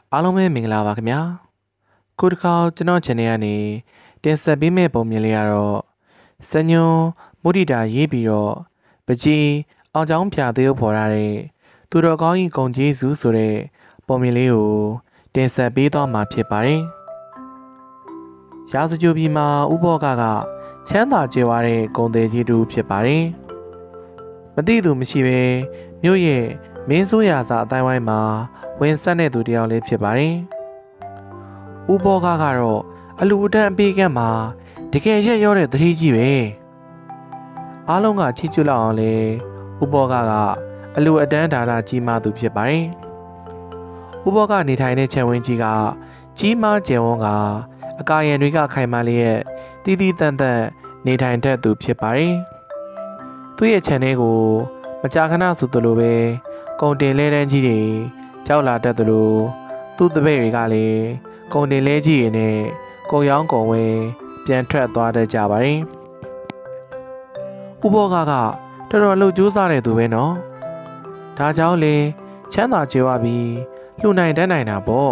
အားလုံးပဲမင်္ဂလာပါခင်ဗျာခုတစ်ခါကျွန်တော် channel ကနေတင်ဆက်ပေးမယ့်ပုံမြင်လေးကတော့စညွန်မုဒိတာရေးပြီးတော့ပကြီးအောင်ချောင်းဖြာသေးဖို့ဖော်ထားတဲ့သူတော်ကောင်းကြီးဂုံကျေးဇူးဆိုတဲ့ပုံမြင်လေးကိုတင်ဆက်ပေးသွားမှာဖြစ်ပါတယ်ရာဇဂိုပြည်မှာဥပောကချမ်းသာကြွယ်ဝတဲ့ဂုံသေးကြီးတူဖြစ်ပါတယ်မသိသူမရှိပဲမြို့ရဲ့မင်းဆိုးရာစာအတိုင်းဝိုင်းမှာဝင်ဆက်တဲ့သူတယောက်လေးဖြစ်ပါတယ်။ဥပောကတော့အလူအတန်းအပေးကမ်းမှာတကယ်ရက်ရောတဲ့သတိကြီးပဲ။အားလုံးကချီးကျူးလောက်အောင်လေဥပောကအလူအတန်းဒါနကြီးမားသူဖြစ်ပါတယ်။ဥပောကနေထိုင်တဲ့ခြံဝင်းကြီးကကြီးမားကျယ်ဝန်းကအကာရံတွေကခိုင်မာလျက်တီးတီးတန့်တန့်နေထိုင်တတ်သူဖြစ်ပါတယ်။သူ့ရဲ့ခြံထဲကိုမကြာခဏဆိုသလိုပဲကုန်တင်လဲတန်းကြီးတွေကြောက်လာတတ်သလိုသူ့တပည့်တွေကလည်းကုန်တင်လဲကြီးတွေနဲ့ကုန်ရောင်းကုန်ဝယ်ပြန်ထွက်သွားတတ်ကြပါတယ်။ဥပောကတော်တော်လှုပ်ကြိုးစားတဲ့သူပဲနော်။ဒါကြောင့်လေချမ်းသာကြွယ်ဝပြီးလှူနိုင်တတ်နိုင်တာပေါ့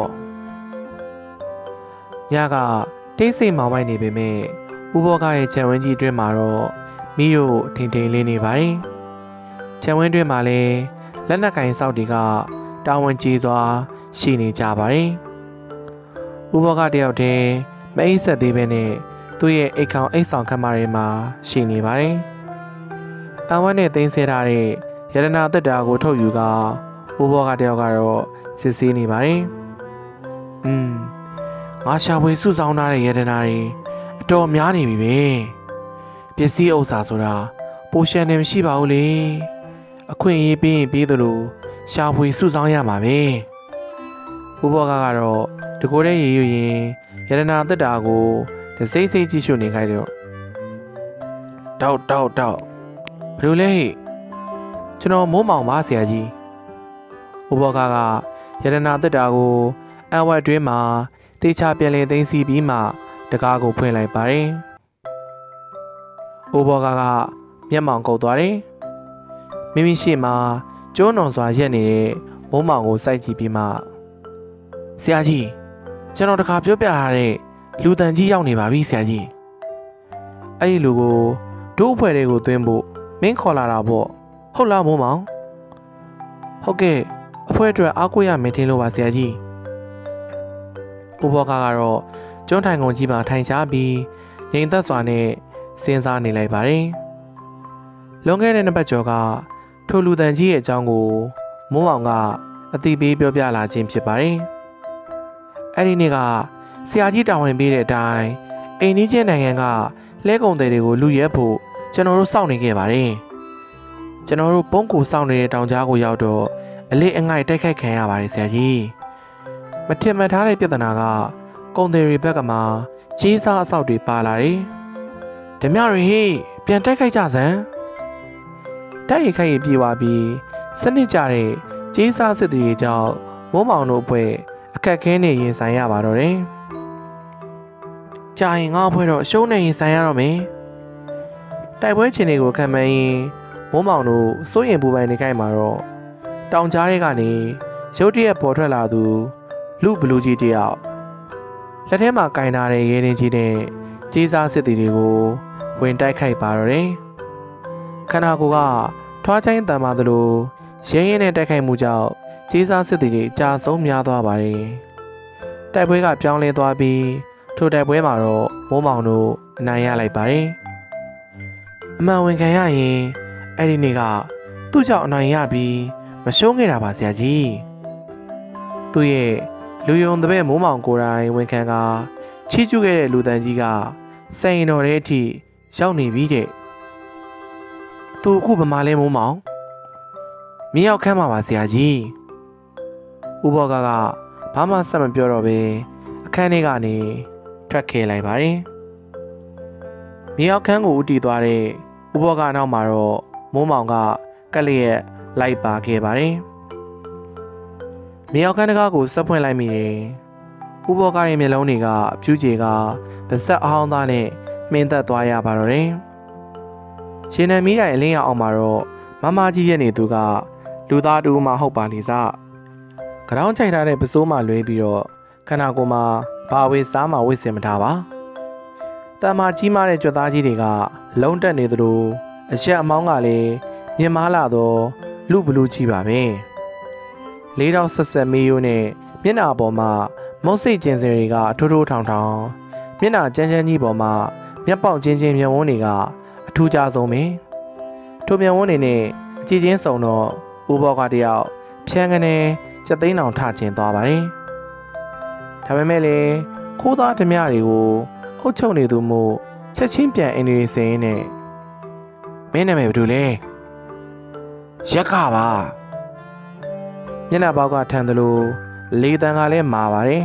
။ညကတိတ်ဆိတ်မောင်မိုက်နေပေမဲ့ဥပောကရဲ့ခြံဝင်းကြီးအတွင်းမှာတော့မီးတို့ထိန်ထိန်လေးနေပါတယ်။ခြံဝင်းအတွင်းမှာလည်းလက်နက်ကင်စောက်တွေကတာဝန်ကြီးစွာရှိနေကြပါတယ်။ဥပောကတယောက်တည်းမအိပ်ဆက်သေးပဲနဲ့သူ့ရဲ့အိတ်ခေါင်အိတ်ဆောင်ခန်းမတွေမှာရှိနေပါတယ်။အဝတ်နဲ့သိမ်းဆဲထားတဲ့ရတနာသက်တာကိုထုတ်ယူကဥပောကတယောက်ကတော့စစ်ဆေးနေပါတယ်။ငါရှာဖွေစုဆောင်းထားတဲ့ရတနာတွေအတော်များနေပြီပဲ။ပစ္စည်းဥစ္စာဆိုတာပိုရှန်နေမရှိပါဘူးလေ။အခွင့်အရေးပေးရင်ပေးသလိုရှာဖွေစုဆောင်းရမှာပဲဥပောကတော့တကိုယ်တည်းရေရွရင်ရတနာသက်တာကိုတစိမ့်စိမ့်ကြည့်ရှုနေခိုင်းတော့တောက်ဘယ်လိုလဲကျွန်တော်မိုးမောင်ပါဆရာကြီးဥပောကရတနာသက်တာကိုအဝတ်တွင်းမှာတေချာပြန်လည်သိမ်းစီပြီးမှတကားကိုဖွင့်လိုက်ပါတယ်ဥပောကမျက်မှောင်ကုပ်သွားတယ်မိမိရှိမှကျိုးနွန်စွာရက်နေတဲ့မိုးမောင်ကိုစိုက်ကြည့်ပြီးမှဆရာကြီးကျွန်တော်တခါပြောပြထားတဲ့လူတန်ကြီးရောက်နေပါပြီဆရာကြီးအဲ့ဒီလူကိုဒို့အဖွဲ့တွေကိုသွင်းဖို့မင်းခေါ်လာတာပေါ့ဟုတ်လားမိုးမောင်ဟုတ်ကဲ့အဖွဲ့အတွက်အားကိုးရမယ်ထင်လို့ပါဆရာကြီးဥပောကတော့ကျွန်းထိုင်ကုန်ကြီးမှာထိုင်ရှားပြီးငြိမ်သက်စွာနဲ့စဉ်းစားနေလိုက်ပါတယ်လွန်ခဲ့တဲ့နှစ်ပတ်ကျော်ကထိုလူတန်ကြီးရဲ့အကြောင်းကိုမိုးမောင်ကအသိပေးပြောပြလာခြင်းဖြစ်ပါတယ်။အဲ့ဒီနေ့ကဆရာကြီးတာဝန်ပေးတဲ့အတိုင်းအိမ်နီးချင်းနိုင်ငံကလဲကုန်တွေတွေကိုလူရဲဖို့ကျွန်တော်တို့စောင့်နေခဲ့ပါတယ်။ကျွန်တော်တို့ပုံကိုစောင့်နေတဲ့တောင်ကြားကိုရောက်တော့အလေးအငိုက်တိုက်ခိုက်ခံရပါတယ်ဆရာကြီး။မထင်မှတ်ထားတဲ့ပြဿနာကကုန်တွေဘက်ကမှကြီးစားအဆောက်တွေပါလာတယ်။ဓမြတွေဟေးပြန်တိုက်ခိုက်ကြစမ်းတိုက်ရိုက်ခိုက်ရပြေးသွားပြီးစနစ်ကြတဲ့ကြေးစားစစ်တွေကြောင့်မိုးမောင်တို့အဖွဲ့အခက်ခဲနေရင်ဆိုင်ရပါတော့တယ်။ကြာရင်ငါ့အဖွဲ့တော့အရှုံးနေရင်ဆိုင်ရတော့မယ်။တိုက်ပွဲချင်းတွေကိုခံမှန်းရင်မိုးမောင်တို့စိုးရင်ပူပန်နေကြမှာတော့တောင်ကြားတွေကနေရုတ်တရက်ပေါ်ထွက်လာသူလူဘလူးကြီးတယောက်လက်ထဲမှာကင်ထားတဲ့ရဲရင်ကြီးနဲ့ကြေးစားစစ်တွေကိုဝင်တိုက်ခိုက်ပါတော့တယ်။ခန္ဓာကိုယ်ကထွားချိုင်းတန်ပါသလိုရဲရင်နဲ့တိုက်ခိုက်မှုကြောင့်ကြေးစားစစ်သည်တွေအကြဆုံးများသွားပါတယ်။တိုက်ပွဲကပြောင်းလဲသွားပြီးထိုတိုက်ပွဲမှာတော့မိုးမောင်တို့အနိုင်ရလိုက်ပါတယ်။အမှန်ဝင်ခံရရင်အဲ့ဒီနေ့ကသူ့ကြောင့်အနိုင်ရပြီးမရှုံးခဲ့တာပါဆရာကြီး။သူ့ရဲ့လူယုံတပည့်မိုးမောင်ကိုယ်တိုင်ဝန်ခံကချီးကျူးခဲ့တဲ့လူတန်ကြီးကစိန်တော်တဲ့အထိရောက်နေပြီတဲ့။သူအခုဗမာလဲမိုးမောင်မင်းရောက်ခမ်းပါပါဆရာကြီးဥပောကဘာမှဆက်မပြောတော့ပဲအခန်းထဲကနေထွက်ခဲ့လိုက်ပါတယ်မင်းရောက်ခမ်းကိုဦးတည်သွားတဲ့ဥပောကနောက်မှာတော့မိုးမောင်ကကက်လျက်လိုက်ပါခဲ့ပါတယ်မင်းရောက်ခမ်းတကားကိုဆက်ဖွင့်လိုက်မိတယ်ဥပောကရဲ့မျက်လုံးတွေကဖြူးကြေကပါဇက်အဟောင်းသားနဲ့မှင်းသက်သွားရပါတော့တယ်ရှင်နံမီးတိုင်အလင်းရောက်အောင်မှာတော့မမကြီးရဲ့နေသူကလူသားတူမှဟုတ်ပါလေစကြောင်းချိုင်ထားတဲ့ပစိုးမှလွဲပြီးတော့ခန္ဓာကိုယ်မှာဘာဝေးစားမှဝိစင်မထားပါတမ္မာကြီးမားတဲ့ကြွက်သားကြီးတွေကလုံးတက်နေသလိုအချက်အမောင်းကလည်းမြင်မာလာတော့လူဘလူးကြီးပါပဲလေးတော့ဆက်ဆက်မေးရိုးနဲ့မျက်နှာပေါ်မှာမုတ်စိတ်ကျင်စင်တွေကအထိုးထိုးထောင်ထောင်မျက်နှာကျန်းကျန်းကြီးပေါ်မှာမျက်ပေါက်ချင်းချင်းမျက်ဝန်းတွေကအထူးခြားဆုံးပဲထိုမျက်ဝန်းတွေနဲ့အကြည့်ချင်းစုံတော့ဦးဘောကတယောက်ဖြန်းကနေစက်သိန်းအောင်ထကျင်သွားပါတယ်ဒါပေမဲ့လေခိုးသားဓမြတွေကိုအုပ်ချုပ်နေသူမို့ချက်ချင်းပြန်အင်းတွေစင်းနဲ့မင်းနာမည်ဘာလို့လဲရက်ကပါမျက်နှာပေါက်ကထန်သလိုလေတန်ကလည်းမာပါတယ်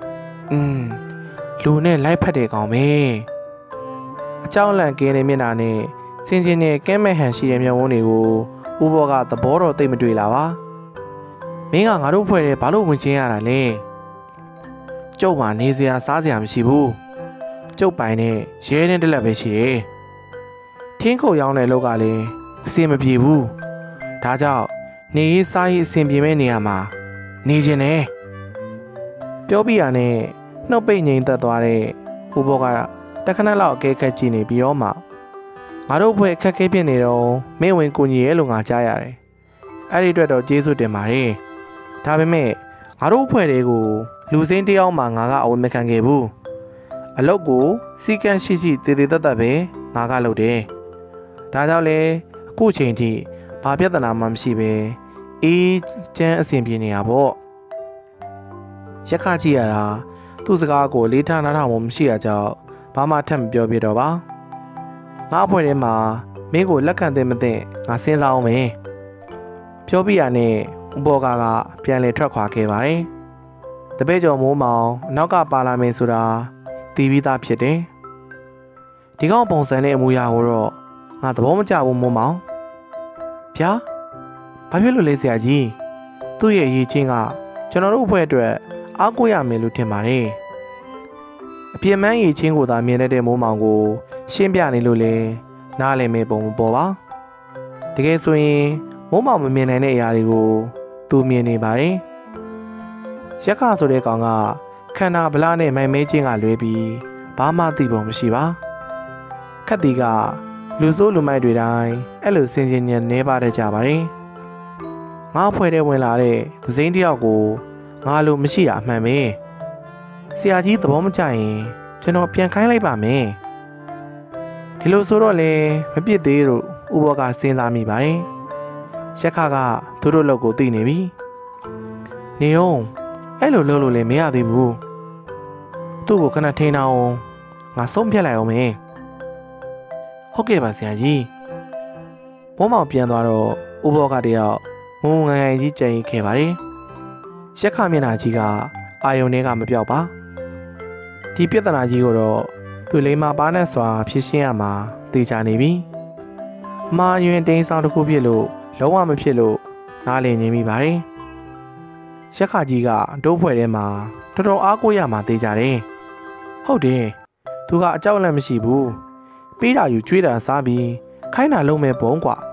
လူနဲ့လိုက်ဖက်တဲ့ကောင်ပဲအကြောင်းလန့်ကင်းတဲ့မျက်နှာနဲ့စင်စင်နဲ့ကဲမဲ့ဟန်ရှိတဲ့မျက်ဝန်းတွေကိုဦးဘောကသဘောတော်သိမ့်မတွေ့လာပါမင်းကငါတို့ဖွဲ့တယ်ဘာလို့ဝင်ချင်းရတာလဲကျုပ်မှနေစရာစားစရာမရှိဘူးကျုပ်ပိုင်နဲ့ရဲတဲ့တလက်ပဲရှိတယ်ထင်းခုတ်ရောင်းတဲ့လောက်ကလည်းအစင်မပြေဘူးဒါကြောင့်နေရေးစားရေးအဆင်ပြေမဲ့နေရာမှာနေခြင်းနဲ့ပြောပြရနဲ့နှုတ်ပိတ်ငိမ်သက်သွားတဲ့ဦးဘောကတခဏလောက်အကဲခတ်ကြည့်နေပြီးတော့မှငါတို့ဖွဲ့ခက်ခဲဖြစ်နေတော့မင်းဝင်ကိုညီရဲ့လို့ငါကြားရတယ်အဲ့ဒီအတွက်တော့ကျေးဇူးတင်ပါတယ်ဒါပေမဲ့ငါတို့ဖွဲ့တွေကိုလူစင်းတယောက်မှငါကအဝင်မခံခဲ့ဘူးအလုပ်ကိုစီကံရှိရှိတည်တည်တတ်တတ်ပဲငါကလုပ်တယ်ဒါကြောင့်လေအခုချိန်ထိဘာပြဿနာမှမရှိပဲအေးချမ်းအဆင်ပြေနေတာပေါ့ရက်ခကြည့်ရတာသူ့စကားကိုလေးထားနားထောင်မှုမရှိတာကြောင့်ဘာမှထပ်မပြောပြတော့ပါငါအဖွဲထဲမှာမင်းကိုလက်ခံသိမသိငါစဉ်းစားအောင်မယ်ပြောပြရနဲ့ဦးဘောကပြန်လည်ထွက်ခွာခဲ့ပါတယ်တပည့်ကျော်မိုးမောင်အနောက်ကပါလာမယ်ဆိုတာတီးပြီးသားဖြစ်တယ်ဒီကောင်ပုံစံနဲ့အမူအရာကိုတော့ငါသဘောမကျဘူးမိုးမောင်ဗျာဘာဖြစ်လို့လဲဆရာကြီးသူ့ရဲ့အရေးချင်းကကျွန်တော်တို့အဖွဲ့အတွက်အားကိုးရမယ်လို့ထင်ပါတယ်အပြင်းမန်းရည်ချင်းကိုသာမြင်တတ်တဲ့မိုးမောင်ကိုရှင်းပြနေလို့လေနားလည်မဲ့ပုံမပေါ်ပါတကယ်ဆိုရင်မိုးမောင်မမြင်နိုင်တဲ့အရာတွေကိုသူမြင်နေပါတယ်ရက်ခဆိုတဲ့ကောင်ကခန္ဓာဗလာနဲ့မိုင်မဲချင်းကလွဲပြီးဘာမှသိပုံမရှိပါခက်တီကလူဆိုးလူမိုက်တွေတိုင်းအဲ့လိုစင်စင်ညံနေပါတတ်ကြပါတယ်ငါဖွဲ့တဲ့ဝင်လာတဲ့သစိမ်းတယောက်ကိုငါလိုမရှိတာအမှန်ပဲဆရာကြီးသဘောမကျရင်ကျွန်တော်ပြန်ခိုင်းလိုက်ပါမယ်ဒီလိုဆိုတော့လေမပြစ်သေးလို့ဥဘောကစဉ်းစားမိပါတယ်ရက်ခကသူတို့လောက်ကိုသိနေပြီနေအောင်အဲ့လိုလုပ်လို့လည်းမရသေးဘူးသူ့ကိုခဏထိန်းအောင်ငါဆုံးဖြတ်လိုက်အောင်မယ်ဟုတ်ကဲ့ပါဆရာကြီးမိုးမောင်ပြန်သွားတော့ဥဘောကတယောက်ငုံငိုင်ငိုင်ကြီးကြံ့ခဲ့ပါတယ်ရက်ခမျက်နှာကြီးကအာယုန်တွေကမပြောက်ပါဒီပြဿနာကြီးကိုတော့သူလိမ္မာပါနဲ့စွာဖြစ်ရှင်းရမှာသိချနေပြီအမှားယွင်းတင်းဆောင်တစ်ခုဖြစ်လို့လုံးဝမဖြစ်လို့နားလည်နေမိပါတယ်ရက်ခကြီးကဒိုးဖွဲ့ထဲမှာတော်တော်အားကိုးရမှာသိကြတယ်ဟုတ်တယ်သူကအကြောက်လန့်မရှိဘူးပေးတာယူကျွေးတာစားပြီးခိုင်းတာလုံးမဲ့ဘုံကွာ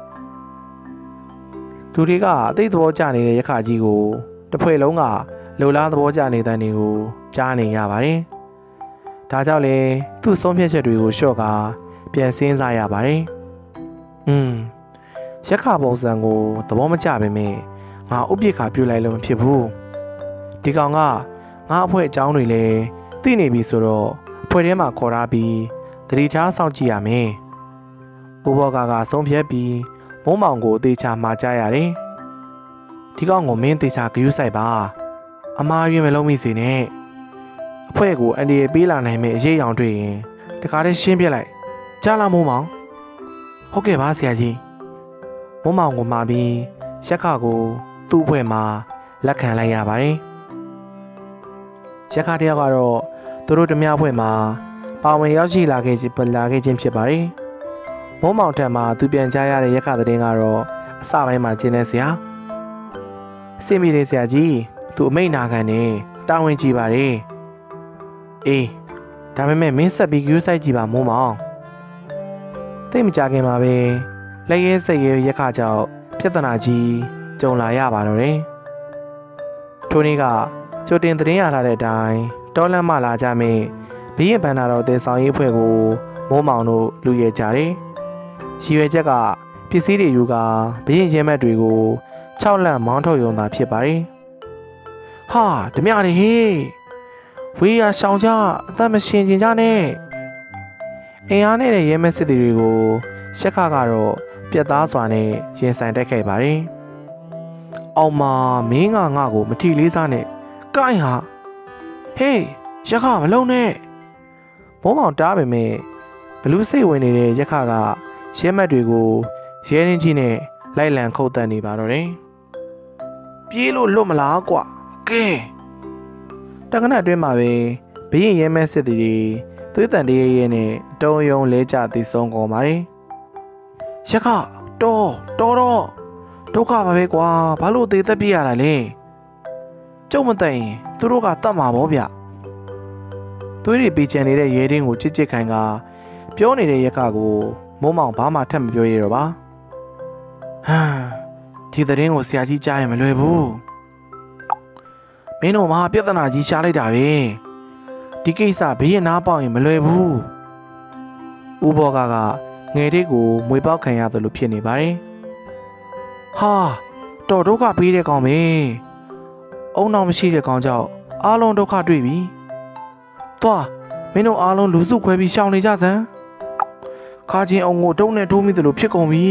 သူတွေကအသိသဘောကျနေတဲ့ရက်ခကြီးကိုတစ်ဖွဲ့လုံးကလုံလားသဘောကျနေတဲ့နေကိုကြားနေရပါတယ်ဒါကြောင့်လေသူ့ဆုံးဖြတ်ချက်တွေကိုလျှော့ကာပြန်စဉ်းစားရပါတယ်ရက်ခပုံစံကိုသဘောမကျပေမဲ့ငါဥပိ္ပခါပြုတ်လိုက်လို့မဖြစ်ဘူးဒီကောင်ကငါအဖွဲ့အကြောင်းတွေလည်းသိနေပြီဆိုတော့အဖွဲ့ထဲမှာခေါ်ထားပြီးတတိထားစောင့်ကြည့်ရမယ်ဥဘောကဆုံးဖြတ်ပြီးမိုးမောင်ကိုအသေးချာမှာကြားရတယ်ဒီကောင်ကိုမင်းသေချာဂရုစိုက်ပါအမားရွေးမလုံးမိစေနဲ့အဖွဲ့ကိုအန်ဒီရပေးလာနိုင်မယ့်အရေးအယောင်တွေ့ရင်တခါတည်းရှင်းပြလိုက်ကြားလားမိုးမောင်ဟုတ်ကဲ့ပါဆရာကြီးမိုးမောင်ကိုမှာပြီးရက်ခကိုသူ့အဖွဲ့မှာလက်ခံလိုက်ရပါတယ်ရက်ခတယောက်ကတော့သူတို့ဓမြအဖွဲ့မှာပါဝင်ရောက်ရှိလာခဲ့ခြင်းဖြစ်ပါတယ်မိုးမောင်ထံမှာသူပြန်ကြားရတဲ့ရက်ခသတင်းကတော့အစပိုင်းမှာကျင်းနေစရာအဆင်ပြေတယ်ဆရာကြီးသူအမိန့်နာခံနေတာဝန်ကြည့်ပါတယ်အေးဒါပေမဲ့မင်းဆက်ပြီးဂရုစိုက်ကြည့်ပါမိုးမောင်သိမကြခင်မှာပဲလက်ရဲစိတ်ရဲရက်ခကြောင့်ပြဿနာကြီးကြုံလာရပါတော့တယ်ထိုနေ့ကကြိုတင်သတင်းရလာတဲ့အတိုင်းတောလန့်မှလာကြမင်းဘရင်ဘန္နာတော်တင်ဆောင်ရေးအဖွဲ့ကိုမိုးမောင်တို့လူရဲကြတယ်။ရည်ရွယ်ချက်ကပစ္စည်းတွေယူကာဘရင်ရဲမက်တွေကို6လန့်မောင်းထုတ်ရုံသာဖြစ်ပါတယ်။ဟာဓမြတွေဟေးဝေးရရှောင်ကြအသက်မရှင်ကျင်ကြနဲ့အင်အားနဲ့ရဲမက်စစ်တွေကိုရှက်ခကတော့ပြတ်သားစွာနဲ့ရင်ဆိုင်တက်ခဲ့ပါတယ်။အောင်မမင်းကငါ့ကိုမထီလေးစားနဲ့ကိုင်းဟာဟေးရက်ခမလုံနဲ့မိုးမောင်တားပေမဲ့ဘလူးစိတ်ဝင်နေတဲ့ရက်ခကရဲမက်တွေကိုရဲရင်းကြီးနဲ့လိုက်လံခုတ်တက်နေပါတော့တယ်။ပြေးလို့လွတ်မလားကွာကဲတက္ကနာအတွင်းမှာပဲဘရင်ရဲမက်စစ်တွေသွေးတန်တရဲရဲနဲ့တုံးယုံလဲကြသိဆုံးကုန်ပါတယ်။ရက်ခတော့ဒုက္ခပါပဲကွာဘာလို့သေးသက်ပြရတာလဲကျုံမသိရင်သူတို့ကတတ်မှာပေါ့ဗျသွေးတွေပေးချင်နေတဲ့ရဲတင်းကိုချစ်ချစ်ခိုင်ကပြောနေတဲ့ရက်ကကိုမိုးမောင်ဘာမှထပ်မပြောရတော့ပါဟမ်ဒီသတင်းကိုဆရာကြီးကြားရင်မလွယ်ဘူးမင်းတို့မှာပြဿနာကြီးရှားလိုက်တာပဲဒီကိစ္စဘေးရင်နားပေါက်ရင်မလွယ်ဘူးဦးဘောကငယ်လေးကိုမွေပေါက်ခံရသလိုဖြစ်နေပါတယ်ဟာတော်ဒုက္ခပေးတဲ့ကောင်ပဲအုံနောက်မရှိတဲ့ကောင်ကြောင့်အားလုံးဒုက္ခတွေ့ပြီသွားမင်းတို့အားလုံးလူစုခွဲပြီးရှောင်နေကြစမ်းခါချင်းအောင်ကိုတုံးနဲ့ထိုးမိသလိုဖြစ်ကုန်ပြီ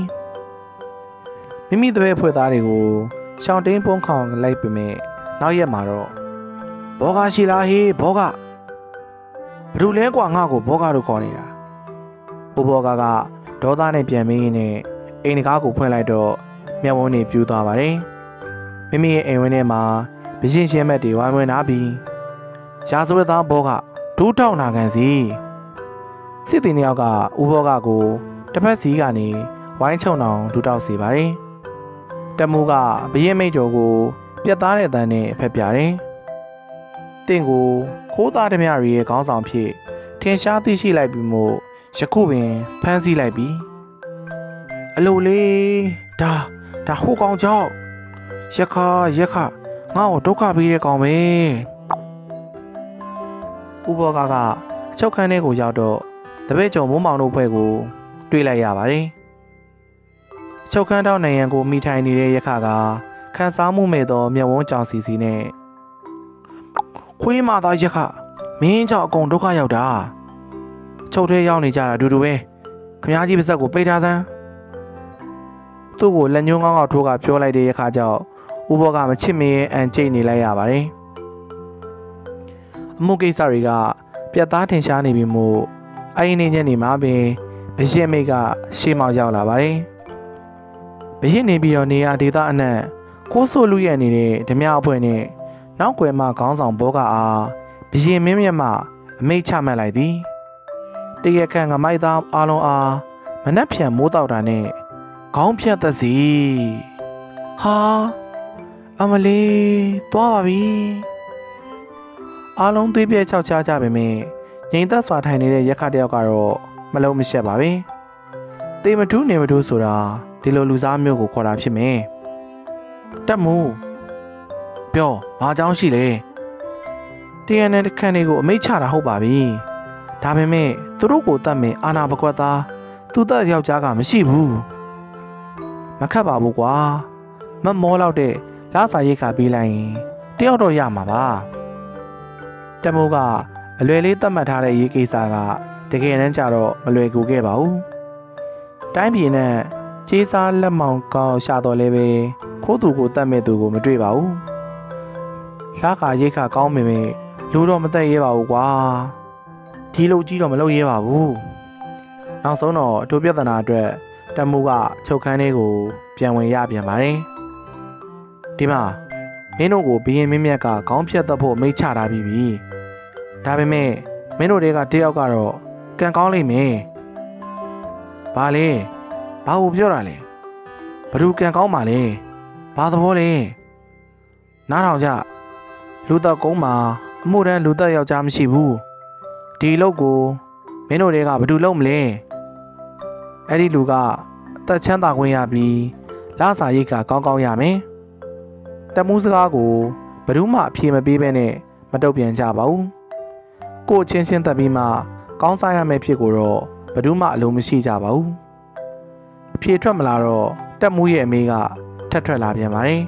မိမိတဲ့ဖွဲ့သားတွေကိုရှောင်တင်းပုံးခေါင်လိုက်ပေမဲ့နောက်ရက်မှာတော့ဘောကရှိလားဟေးဘောကဘလူလဲကွာငါ့ကိုဘောကတို့ခေါ်နေတာဘိုးဘောကဒေါသနဲ့ပြန်မင်းနဲ့အိမ်တကားကိုဖွင့်လိုက်တော့မျက်ဝန်းတွေပြူသွားပါတယ်မိမိရဲ့အိမ်ဝင်းထဲမှာဗရှင်ရှင်းမက်တွေဝိုင်းဝန်းလာပြီးရာဇဝတ်သားဘောကဒူးထောက်နာခံစီစစ်တီနှစ်ယောက်ကဦးဘောကကိုတစ်ဖက်စီကနေဝိုင်းချုံအောင်ဒူးထောက်စီပါတယ်တမူးကဘရင်မိတ်တော်ကိုပြတ်သားတဲ့အတန်းနဲ့ဖက်ပြတယ်တင့်ကိုခိုးသားဓမြရီရဲ့ခေါင်းဆောင်ဖြစ်ထင်ရှားသိရှိလိုက်ပြီးမို့ယခုပင်ဖမ်းဆီးလိုက်ပြီအလိုလေးဒါဟိုကောင်ကြောင့်ရက်ခငါ့ကိုဒုက္ခပေးတဲ့ကောင်ပဲဥဘောကအချုပ်ခန်းထဲကိုရောက်တော့တပည့်ကျော်မိုးမောင်တို့ဘွဲကိုတွေ့လိုက်ရပါတယ်ချုပ်ခန်းတောင်းနိုင်ရန်ကိုမိထိုင်နေတဲ့ရက်ခကခန်းစားမှုမဲ့သောမျက်ဝန်းကြောင်စီစီနဲ့ခွေးမသားရက်ခမင်းကြောင့်အကုန်ဒုက္ခရောက်တာချုပ်ထဲရောက်နေကြတာအတူတူပဲခမားကြီးပါဇက်ကိုပိတ်ထားစမ်းသူ့ကိုလက်ညှိုးကောင်းကောက်ထိုးကပြောလိုက်တဲ့အခါကျတော့ဥဘောကမချစ်မရဲ့အန်ကျိတ်နေလိုက်ရပါတယ်အမှုကိစ္စတွေကပြတ်သားထင်ရှားနေပြီမို့အဲ့ဒီနေ့ညနေမှာပင်ဘရင်မိတ်ကရှေးမောက်ရောက်လာပါတယ်ဘရင်နေပြီးတော့နေရာဒေသအနှံ့ကိုးဆိုလူရဲ့နေတဲ့ဓမြအဖွဲ့နဲ့နောက်ွယ်မှခေါင်းဆောင်ဘောကအားဘရင်မင်းမြတ်မှအမိတ်ချမှတ်လိုက်သည်တရခန့်ငမိုက်သားအားလုံးအားမနှက်ဖြန်မိုးတောက်တာနဲ့ခေါင်းဖြတ်သက်စီဟာအမလေးသွားပါပြီအားလုံးသွေးပြဲခြောက်ချကြပေမဲ့ငြိမ်သက်စွာထိုင်နေတဲ့ရက်ခတယောက်ကတော့မလုံးမရှက်ပါပဲတေမထူးနေမထူးဆိုတာဒီလိုလူစားမျိုးကိုခေါ်တာဖြစ်မယ်တက်မှုပြောဘာကြောင့်ရှိလဲတရားနဲ့ခန့်တွေကိုအမိတ်ချတာဟုတ်ပါပြီဒါပေမဲ့သူတို့ကိုတတ်မယ်အာနာပကွက်သားသူ့တက်ယောက်ျားကမရှိဘူးမခတ်ပါဘူးကွာမမောလောက်တဲ့လားစာရိတ်ခါပေးလိုက်ရင်တယောက်တော့ရမှာပါတမိုးကအလွယ်လေးသတ်မှတ်ထားတဲ့ရေးကိစ္စကတကယ်တမ်းကျတော့မလွယ်ကူခဲ့ပါဘူးတိုင်းပြည်နဲ့ကျေးစားလက်မောင်ကောင်းရှာတော်လဲပဲခိုးသူကိုတတ်မဲ့သူကိုမတွေ့ပါဘူးလားကာရိတ်ခါကောင်းပေမဲ့လူတော့မတက်ရဲပါဘူးကွာဒီလိုကြီးတော့မလုပ်ရဲပါဘူးနောက်ဆုံးတော့အထူးပြဿနာအတွက်တမိုးကချုပ်ခန်းလေးကိုပြန်ဝင်ရပြန်ပါတယ်ဒီမှာမင်းတို့ကိုဘရင်မင်းမြတ်ကခေါင်းဖြတ်တတ်ဖို့မိတ်ချထားပြီးပြီဒါပေမဲ့မင်းတို့တွေကတယောက်ကတော့ကံကောင်းလိမ့်မယ်ဘာလဲဘာကိုပြောတာလဲဘယ်သူကံကောင်းပါလဲဘာသဘောလဲနားထောင်ကြလူသက်ကုန်းမှာအမှုတန်းလူသက်ယောက်ျားမရှိဘူးဒီအလုပ်ကိုမင်းတို့တွေကဘယ်သူလုပ်မလဲအဲ့ဒီလူကအသက်ချမ်းသာခွင့်ရပြီးလစာရိတ်ကကောင်းကောင်းရမယ်တမှုစကားကိုဘယ်သူမှအပြေမပေးဘဲနဲ့မတုတ်ပြန်ကြပါဘူးကိုချင်းချင်းတက်ပြီးမှကောင်းစားရမယ့်ဖြစ်ကိုတော့ဘယ်သူမှအလိုမရှိကြပါဘူးအပြေထွက်မလာတော့တက်မှုရဲ့အမေကထက်ထွက်လာပြန်ပါတယ်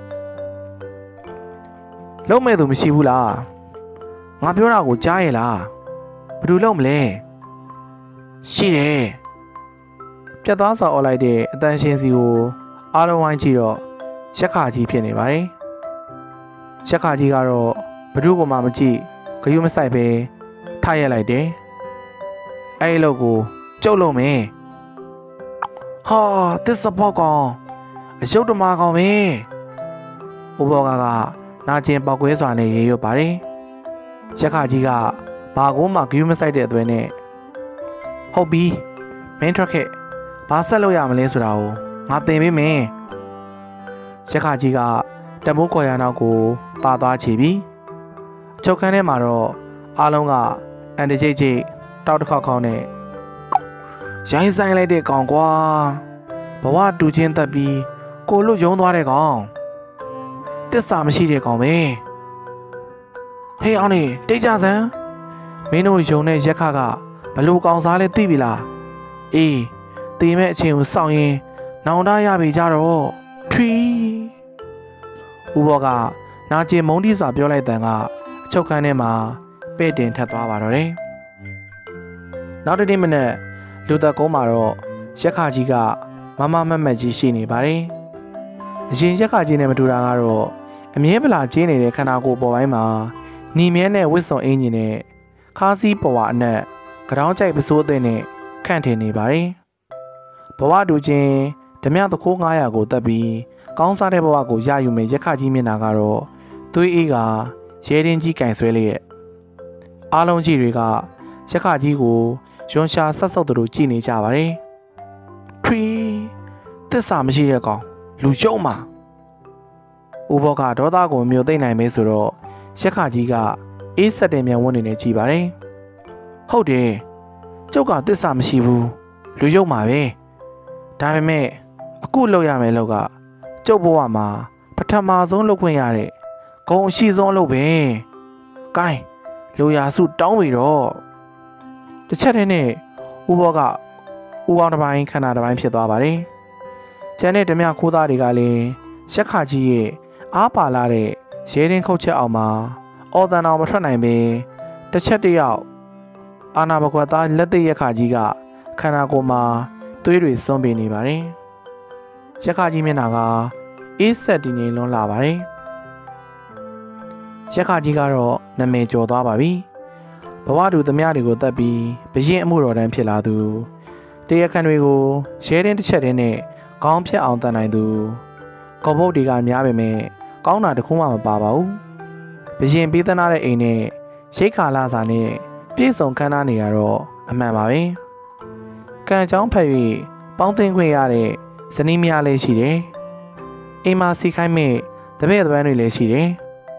လုံးမဲ့သူမရှိဘူးလားငါပြောတာကိုကြားရဲ့လားဘယ်သူလုံးမလဲရှိတယ်ပြတ်သားစွာអော်လိုက်တဲ့အတန်ရှင်စီကိုအားလုံးဝိုင်းကြည့်တော့ရက်ခါကြီးဖြစ်နေပါတယ်ရက်ခါကြီးကတော့ဘယ်သူမှမကြည့်ဂယုမဆိုင်ပဲထားရက်လိုက်တယ်အဲ့ဒီလောက်ကိုကျုပ်လုံးမယ်ဟာတစ်စပေါကောင်အယုတ်တမာကောင်ပဲဥဘောကနာကျင်ပေါက်ကွဲစွာနဲ့ရေရွတ်ပါတယ်ရက်ခါကြီးကဘာကိုမှဂယုမဆိုင်တဲ့အသွဲနဲ့ဟုတ်ပြီမင်းထွက်ခဲ့ဘာဆက်လို့ရမလဲဆိုတာကိုငါသင်ပေးမယ်ရက်ခါကြီးကတမိုးခေါ်ရနောက်ကိုပါသွားချီပြီးအချုပ်ခန်းထဲမှာတော့အားလုံးကအန်တချိတ်ချိတ်တောက်တစ်ခေါက်ခေါက်နဲ့ရိုင်းဆိုင်လိုက်တဲ့ကောင်ကွာဘဝတူချင်းတက်ပြီးကိုလွတ်ယုံသွားတဲ့ကောင်တစ္ဆာမရှိတဲ့ကောင်ပဲဟေးအောင်နေတိတ်ကြစမ်းမင်းတို့ယုံတဲ့ရက်ခကဘလို့ကောင်စားလဲသိပြီလားအေးတေမဲ့အချိန်ကိုစောင့်ရင်နောင်တရပြီကြတော့ထွီဥဘောကနာကျင်မုန်းတီးစွာပြောလိုက်တဲ့အချုပ်ခန်းထဲမှာပဲ့တင်ထပ်သွားပါတော့တယ်နောက်တစ်နေ့မနက်လူသက်ကုန်းမှာတော့ရက်ခကြီးကမမမက်မက်ကြီးရှိနေပါတယ်အရင်ရက်ခကြီးနဲ့မတူတာကတော့အမြဲပလာကျင်းနေတဲ့ခန္ဓာကိုယ်ပေါ်ပိုင်းမှာညီမြဲနဲ့ဝစ်စုံအင်းကြီးနဲ့ခါးစည်းပေါ်ဝအနက်ကြောင်ကြိုက်ပစိုးအသိနဲ့ခန့်ထင်နေပါတယ်ဘဝတူချင်းဓမြသခိုး900ကိုတက်ပြီးကောင်းစားတဲ့ဘဝကိုရယူမယ်ရက်ခကြီးမျက်နှာကတော့သွေးအေးကရဲတင်းကြီးကင်ဆွဲလျက်အားလုံးကြီးတွေကရက်ခကြီးကိုရွှန်ရှာဆက်ဆုပ်တို့ကြည့်နေကြပါတယ်ထွီတစ္ဆာမရှိတဲ့ကောင်လူကျုံမှာဥဘောကဒေါသကိုမျိုးသိမ့်နိုင်မဲဆိုတော့ရက်ခကြီးကအေးဆက်တဲ့မြန်ဝန်းနေနဲ့ကြည်ပါတယ်ဟုတ်တယ်ကျုပ်ကတစ္ဆာမရှိဘူးလူယုံမှာပဲဒါပေမဲ့အခုလောက်ရမယ်လောက်ကကျုပ်ဘဝမှာပထမဆုံးလုပ်ခွင့်ရတဲ့ဂုံအရှိဆုံးလုပ်ပဲ။ကိုင်းလူရာစုတောင်းပြီတော့တစ်ချက်တည်းနဲ့ဥဘောကဥပေါင်းတစ်ပိုင်းခန္ဓာတစ်ပိုင်းဖြစ်သွားပါတယ်။ကျန်တဲ့ဓမြခိုးသားတွေကလည်းရက်ခကြီးရဲ့အားပါလာတဲ့ရဲတင်းခုတ်ချက်အောင်မှာအော်တန်အောင်မထွက်နိုင်ပဲတစ်ချက်တယောက်အာနာဘကွာသားလက်သိရက်ခကြီးကခန္ဓာကိုယ်မှာသွေးတွေစွန့်ပေးနေပါတယ်။ရက်ခကြီးမျက်နှာကအေးဆက်တည်ငြိမ်လွန်းလာပါတယ်။ရက်ခကြီးကတော့နာမည်ကျော်သွားပါပြီ။ဘဝတူသမျှတွေကိုတတ်ပြီးဘရင်အမှုတော်တန်းဖြစ်လာသူတရားခံတွေကိုရဲတင်းတစ်ချက်တည်းနဲ့ခေါင်းဖြတ်အောင်တတ်နိုင်သူကော်ဘုတ်တွေကများပေမဲ့ကောင်းတာတစ်ခုမှမပါပါဘူး။ဘရင်ပေးသနာတဲ့အိမ်နဲ့ရိတ်ခါလာစာနဲ့ပြည့်စုံခမ်းနားနေရတော့အမှန်ပါပဲ။ကံချောင်းဖက်၍ပေါင်းသိမ်းခွင့်ရတဲ့ဇနီးမယားလေးရှိတယ်။အိမ်မှာစီခိုင်းမဲ့တပည့်တပန်းတွေလည်းရှိတယ်။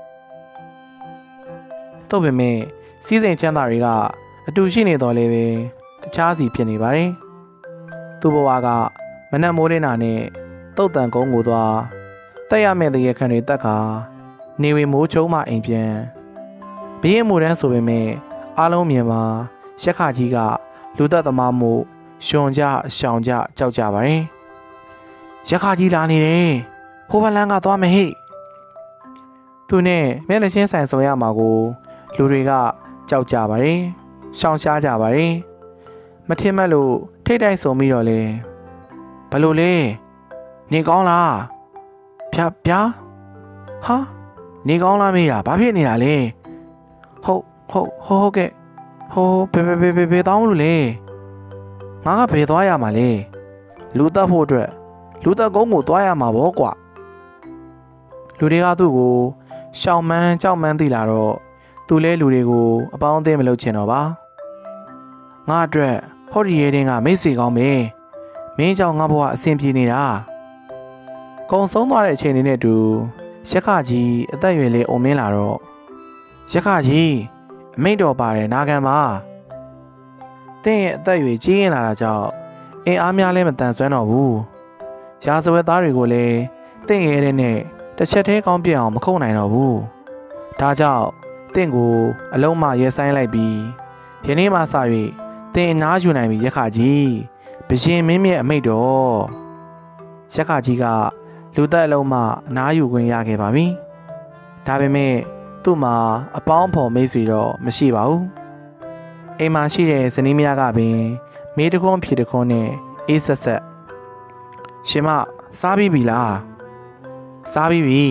သို့ပေမဲ့စီးစိမ်ချမ်းသာတွေကအတူရှိနေတော်လဲပဲတခြားစီဖြစ်နေပါတယ်။သူ့ဘဝကမနက်မိုးလင်းတာနဲ့တုတ်တန်ကုန်းကိုသွားတက်ရမယ့်တရေခံတွေတက်ခါနေဝေမိုးချုံမှအိမ်ပြန်ဘရင်မိုးတန်းဆိုပေမဲ့အားလုံးမြင်မှာရက်ခကြီးကလူသက်သမားမို့ရှွန်ကြရှောင်ကြကြောက်ကြပါတယ်။ရက်ခကြီးလာနေတယ်။ဟိုဘလန်းကသွားမယ်ဟိ။သူနဲ့မျက်နှာချင်းဆိုင်ဆုံရမှာကိုလူတွေကကြောက်ကြပါတယ်။ရှောင်ရှားကြပါတယ်။မထင်မဲ့လို့ထိတ်တိုက်ဆုံပြီးတော့လေဘလို့လဲနေကောင်းလားဗျာဟာနေကောင်းလားမေးတာဘာဖြစ်နေတာလဲဟုတ်ကဲ့ဟိုဘယ်တောင်းလို့လဲငါကဘယ်သွားရမှာလဲလူတက်ဖို့အတွက်လူတက်ကုန်းကိုသွားရမှာဗောကွာလူတွေကသူ့ကိုရှောင်မှန်းကြောက်မှန်းသိလာတော့သူလဲလူတွေကိုအပေါင်းအသင်းမလုပ်ချင်တော့ပါငါအတွက်ဟော်ဒီရဲတင်းကမိတ်ဆွေကောင်းပဲမင်းကြောင့်ငါဘဝအဆင်ပြေနေတာကုံဆုံးသွားတဲ့အချိန်လေးနဲ့တူရက်ခကြီးအသက်အရွယ်လေးအုံမင်းလာတော့ရက်ခကြီးအမိန့်တော်ပါတယ်နာခံပါတင်းရဲ့အသက်အရွယ်ကြီးရင်လာတာကြောင့်အင်အားများလဲမတန်ဆွမ်းတော့ဘူးရာဇဝတ်သားတွေကိုလည်းတင်းရဲတဲ့နဲ့တစ်ချက်သေးကောင်းပြအောင်မခုံနိုင်တော့ဘူးဒါကြောင့်တင့်ကိုအလုံးမရဲဆိုင်လိုက်ပြီးယနေ့မှစ၍တင်အနားယူနိုင်ပြီရက်ခကြီးဘရှင်မင်းမြတ်အမိတ်တော်ရက်ခကြီးကလူသက်အလုံးမအနားယူခွင့်ရခဲ့ပါပြီဒါပေမဲ့သူ့မှာအပေါင်းဖော်မိတ်ဆွေတော့မရှိပါဘူးအိမ်မှာရှိတဲ့ဇနီးမယားကပင်မေးတခွန်းဖြေတခွန်းနဲ့အေးဆက်ဆက်ရှင်မစားပြီးပြီလားစားပြီးပြီ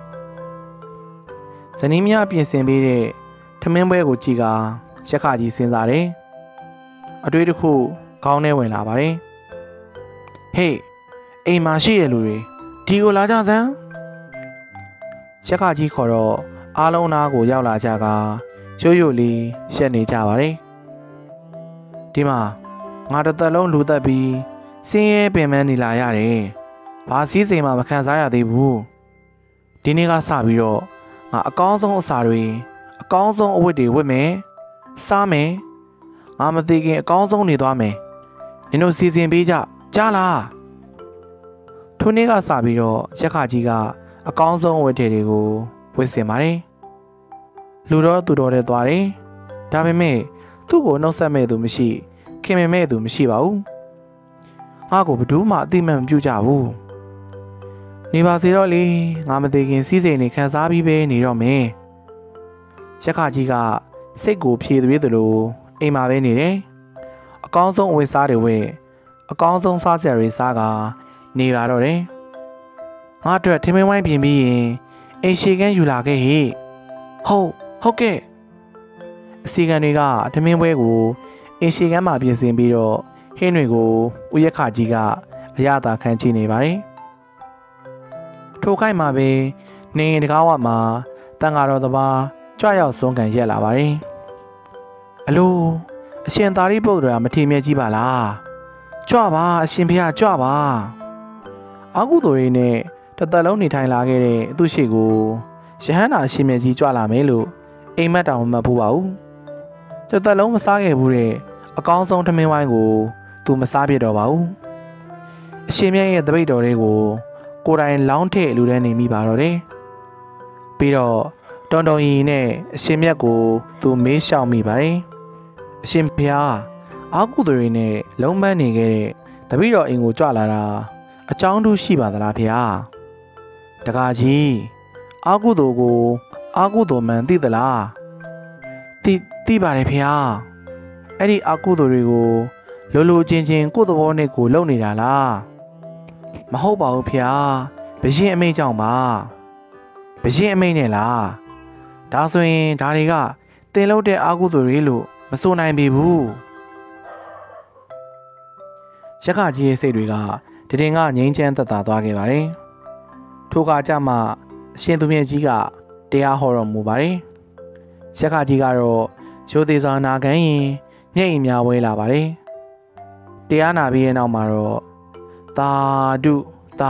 ဇနီးမယားပြင်ဆင်ပေးတဲ့ထမင်းပွဲကိုကြည့်ကရက်ခကြီးစဉ်းစားတယ်အတွေ့တစ်ခုခေါင်းထဲဝင်လာပါတယ်ဟေးအိမ်မှာရှိရလူတွေဒီကိုလာကြစမ်းရက်ခကြီးခေါ်တော့အားလုံးနားကိုရောက်လာကြကရိုးရိုးလေးရှက်နေကြပါတယ်ဒီမှာငါတစ်သက်လုံးလူသက်ပြီးစင်းရဲပင်ပန်းနေလာရတယ်ဘာစည်းစိမ်မှမခံစားရသေးဘူးဒီနေ့ကစပြီးတော့ငါအကောင်းဆုံးအစာတွေအကောင်းဆုံးအဝတ်တွေဝတ်မယ်စားမယ်ငါမသိခင်အကောင်းဆုံးနေသွားမယ်နင်တို့စီစဉ်ပေးကြကြားလားထိုနေ့ကစပြီးတော့ရက်ခကြီးကအကောင်းဆုံးအဝတ်တွေကိုဝတ်ဆင်ပါတယ်လူတော်သူတော်တဲ့သွားတယ်ဒါပေမဲ့သူ့ကိုနှုတ်ဆက်မဲ့သူမရှိခင်မင်မဲ့သူမရှိပါဘူးငါ့ကိုဘယ်သူမှအတိမတ်မပြုကြဘူးနေပါစေတော့လေငါမသိခင်စီးစိမ်နေခံစားပြီးပဲနေတော့မယ်ရက်ခကြီးကစိတ်ကိုဖြေသွေးသလိုအိမ်မှာပဲနေတယ်အကောင်းဆုံးအဝတ်စားတွေဝတ်အကောင်းဆုံးစားစရာတွေစားကနေပါတော့တယ်ငါအတွက်ထမင်းဝိုင်းပြင်ပြီးရင်အိမ်ရှိကန်းယူလာခဲ့ဟေ့ဟုတ်ကဲ့အစီကံတွေကထမင်းပွဲကိုအိမ်ရှိကန်းမှာပြင်ဆင်ပြီးတော့ဟင်းတွေကိုဦးရက်ခကြီးကအရသာခံကြည့်နေပါတယ်ထိုခိုက်မှာပဲနေရင်တကားဝမှာတန်ဃာတော်တစ်ပါးကြွရောက်ဆုံးခံရက်လာပါတယ်အလိုအရှင်သာရိပုတ္တရာမထေမြတ်ကြီးပါလားကြွပါအရှင်ဖေဟာကြွပါအာဟုသူတွေနဲ့တသက်လုံးနေထိုင်လာခဲ့တဲ့သူရှိကိုရဟန္တာအရှင်မြတ်ကြီးကြွလာမယ်လို့အိမ်မက်တောင်မမှတ်ဘူးပါဘူးတသက်လုံးမစားခဲ့ဘူးတဲ့အကောင်းဆုံးထမင်းဝိုင်းကိုသူမစားပြတော့ပါဘူးအရှင်မြတ်ရဲ့တပိတ်တော်တွေကိုကိုယ်တိုင်လောင်းထည့်လူထဲနေမိပါတော့တယ်ပြီးတော့တွန်တုံရီနဲ့အရှင်မြတ်ကိုသူမေးလျှောက်မိပါတယ်အရှင်ဘုရားအာဟုသူတွေနဲ့လုံးပန်းနေခဲ့တဲ့တပိတော်အိမ်ကိုကြွလာတာအကြောင်းတူရှိပါသလားဘုရားတကားကြီးအာဟုသူကိုအာဟုသူမှန်သိသလားသိပါတယ်ဘုရားအဲ့ဒီအာဟုသူတွေကိုလိုချင်းချင်းကိုယ့်သဘောနဲ့ကိုလုံနေတာလားမဟုတ်ပါဘူးဖျားဘရင်အမိတ်ကြောင့်ပါဘရင်အမိတ်နဲ့လားဒါဆိုရင်ဒါတွေကတင်လို့တဲ့အာဟုသူတွေလို့မဆိုနိုင်ပေဘူးရက်ခကြီးရဲ့စိတ်တွေကတည်ငါငြိမ်းချမ်းသက်သာသွားခဲ့ပါတယ်ထိုကကြမှာအရှင်သူမြတ်ကြီးကတရားဟောတော်မူပါတယ်ရက်ခကြီးကတော့ရိုသေစွာနာခံရင်မျက်ရည်များဝဲလာပါတယ်တရားနာပြီးတဲ့နောက်မှာတော့သာဓု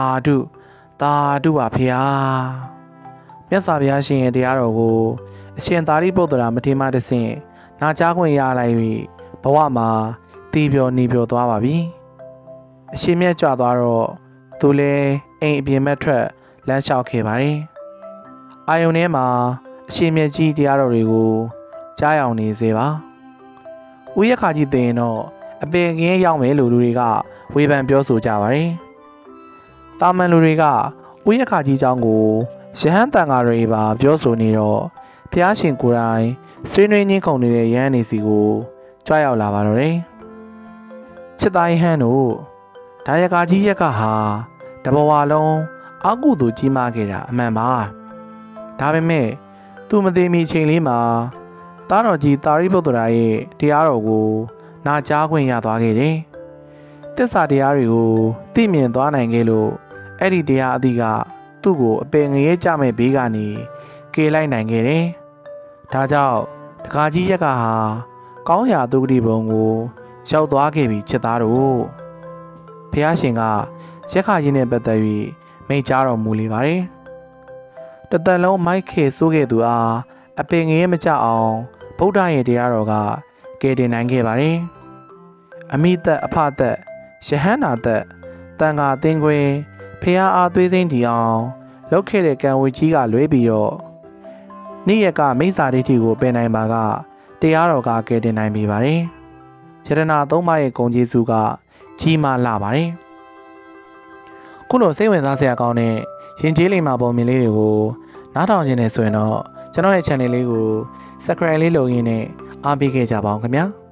ပါဖေဟာမြတ်စွာဘုရားရှင်ရဲ့တရားတော်ကိုအရှင်သာရိပုတ္တရာမထေရမတဆင့်နာကြားခွင့်ရလိုက်၍ဘဝမှာတည်ပြောနေပြောသွားပါပြီအရှင်မြတ်ကြွသွားတော့သူလည်းအိမ်အပြင်ဘက်ထွက်လမ်းလျှောက်ခဲ့ပါတယ်အာယုန်ထဲမှာအရှင်မြတ်ကြီးတရားတော်တွေကိုကြားရောက်နေစေပါဦးရခါကြီးသိရင်တော့အပင်ကင်းရောက်မယ်လို့လူတွေကဝေဖန်ပြောဆိုကြပါတယ်တာမန်လူတွေကဦးရခါကြီးเจ้าကိုရဟန်းတန်ဃာတွေပါပြောဆိုနေတော့ဘုရားရှင်ကိုယ်တိုင်ဆွေးနွေးညှင်းခုန်နေတဲ့ရဟန်းနေစီကိုကြွရောက်လာပါတော့တယ်ချစ်သားဟန်းတို့ဒါရကာကြီးရက်ကဟာတဘဝလုံးအာဟုသူကြီးမားခဲ့တာအမှန်ပါဒါပေမဲ့သူမသိမီချိန်လေးမှာသားတော်ကြီးသာရိပုတ္တရာရဲ့တရားတော်ကိုနာကြားခွင့်ရသွားခဲ့တယ်သစ္စာတရားတွေကိုသိမြင်သွားနိုင်ခဲ့လို့အဲ့ဒီတရားအသီးကသူ့ကိုအပင်ငရဲကြမဲ့ဘေးကနေကယ်လိုက်နိုင်ခဲ့တယ်ဒါကြောင့်တကာကြီးရက်ကဟာကောင်းရာသုဂတိဘုံကိုရောက်သွားခဲ့ပြီချစ်သားတို့ဘုရားရှင်ကရက်ခကြီးနဲ့ပတ်သက်၍မိန့်ကြားတော်မူလေပါတယ်တသက်လုံးမိုက်ခေဆိုးခဲ့သူအားအပင်ငရဲမကြအောင်ဗုဒ္ဓရဲ့တရားတော်ကကယ်တင်နိုင်ခဲ့ပါတယ်အမိသက်အဖသက်ယဟန္တာသက်တန်ဃာသင်္ခွေဖះအားသွေးစိမ့်တီအောင်လောက်ခဲ့တဲ့ကံဝေကြီးကလွဲပြီးတော့နေ့ရက်ကမိစ္ဆာဒိဋ္ဌိကိုပယ်နိုင်ပါကတရားတော်ကကယ်တင်နိုင်ပြီပါတယ်ယတနာသုံးပါးရဲ့ဂုဏ်ကျေးဇူးကကြီးမားလာပါတယ်ခုလိုစိတ်ဝင်စားစရာကောင်းတဲ့ရင်ကျေးလိမ္မာပုံမြင်လေးတွေကိုနားထောင်ခြင်းနဲ့ဆိုရင်တော့ကျွန်တော်ရဲ့ channel လေးကို subscribe လေးလုပ်ရင်းနဲ့အားပေးခဲ့ကြပါအောင်ခင်ဗျာ